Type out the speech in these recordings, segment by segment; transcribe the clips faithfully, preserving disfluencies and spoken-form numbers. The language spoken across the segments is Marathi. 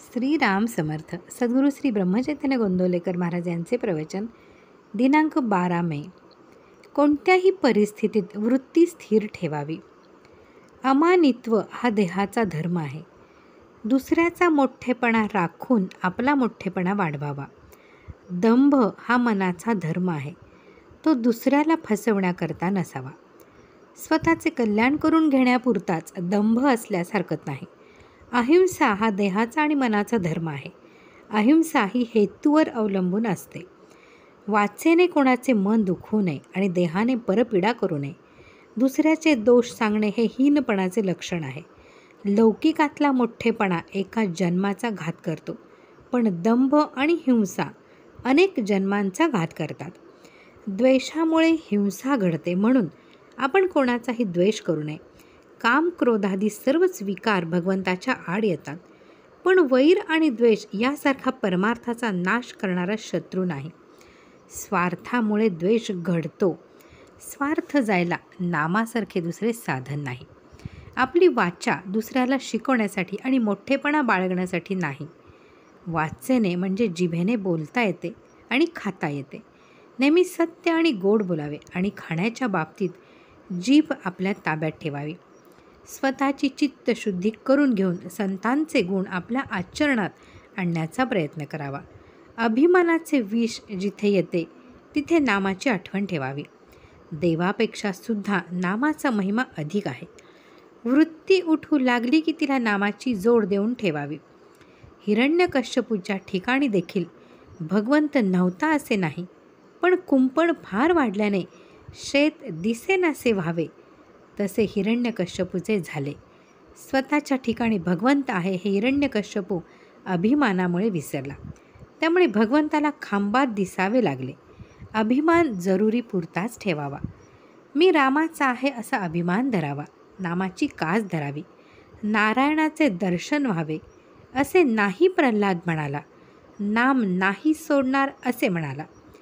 श्रीराम समर्थ. सद्गुरू श्री ब्रह्मचैतन्य गोंदवलेकर महाराज यांचे प्रवचन दिनांक बारा मे. कोणत्याही परिस्थितीत वृत्ती स्थिर ठेवावी. अमानित्व हा देहाचा धर्म आहे. दुसऱ्याचा मोठेपणा राखून आपला मोठेपणा वाढवावा. दंभ हा मनाचा धर्म आहे. तो दुसऱ्याला फसवण्याकरता नसावा. स्वतःचे कल्याण करून घेण्यापुरताच दंभ असल्यास हरकत नाही. अहिंसा हा देहाचा आणि मनाचा धर्म आहे. अहिंसा ही हेतूवर अवलंबून असते. वाचेने कोणाचे मन दुखवू नये आणि देहाने परपीडा करू नये. दुसऱ्याचे दोष सांगणे हे हीनपणाचे लक्षण आहे. लौकिकातला मोठेपणा एका जन्माचा घात करतो, पण दंभ आणि हिंसा अनेक जन्मांचा घात करतात. द्वेषामुळे हिंसा घडते, म्हणून आपण कोणाचाही द्वेष करू नये. काम, क्रोधादी सर्वच विकार भगवंताच्या आड येतात, पण वैर आणि द्वेष यासारखा परमार्थाचा नाश करणारा शत्रू नाही. स्वार्थामुळे द्वेष घडतो. स्वार्थ जायला नामासारखे दुसरे साधन नाही. आपली वाचा दुसऱ्याला शिकवण्यासाठी आणि मोठेपणा बाळगण्यासाठी नाही. वाचेने म्हणजे जिभेने बोलता येते आणि खाता येते. नेहमी सत्य आणि गोड बोलावे आणि खाण्याच्या बाबतीत जीभ आपल्या ताब्यात ठेवावी. स्वतःची चित्तशुद्धी करून घेऊन संतांचे गुण आपल्या आचरणात आणण्याचा प्रयत्न करावा. अभिमानाचे विष जिथे येते तिथे नामाची आठवण ठेवावी. देवापेक्षा सुद्धा नामाचा महिमा अधिक आहे. वृत्ती उठू लागली की तिला नामाची जोड देऊन ठेवावी. हिरण्यकश्यपूच्या ठिकाणी देखील भगवंत नव्हता असे नाही, पण कुंपण फार वाढल्याने शेत दिसेनासे व्हावे तसे हिरण्यकश्यपूचे झाले. स्वतःच्या ठिकाणी भगवंत आहे हे हिरण्यकश्यपू अभिमानामुळे विसरला. त्यामुळे भगवंताला खांबात दिसावे लागले. अभिमान जरुरी पुरताच ठेवावा. मी रामाचा आहे असा अभिमान धरावा. नामाची कास धरावी. नारायणाचे दर्शन व्हावे असे नाही प्रल्हाद म्हणाला. नाम नाही सोडणार असे म्हणाला.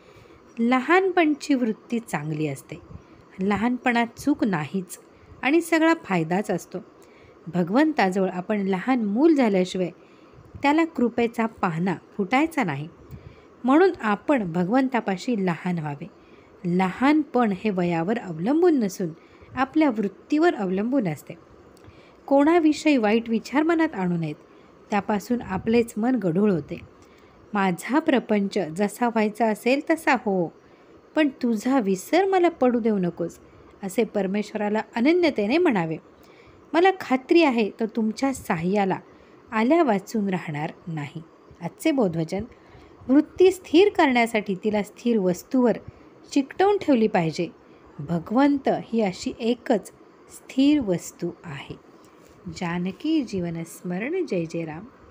लहानपणची वृत्ती चांगली असते. लहानपणात चूक नाहीच आणि सगळा फायदाच असतो. भगवंताजवळ आपण लहान मूल झाल्याशिवाय त्याला कृपेचा पाहणा फुटायचा नाही. म्हणून आपण भगवंतापाशी लहान व्हावे. लहानपण हे वयावर अवलंबून नसून आपल्या वृत्तीवर अवलंबून असते. कोणाविषयी वाईट विचार मनात आणू नयेत. त्यापासून आपलेच मन गढूळ होते. माझा प्रपंच जसा व्हायचा असेल तसा हो, पण तुझा विसर मला पडू देऊ नकोस असे परमेश्वराला अनन्यतेने म्हणावे. मला खात्री आहे तो तुमच्या साह्याला आल्या वाचून राहणार नाही. आजचे बोधवचन. वृत्ती स्थिर करण्यासाठी तिला स्थिर वस्तूवर चिकटवून ठेवली पाहिजे. भगवंत ही अशी एकच स्थिर वस्तू आहे. जानकी जीवन स्मरण. जय जय राम.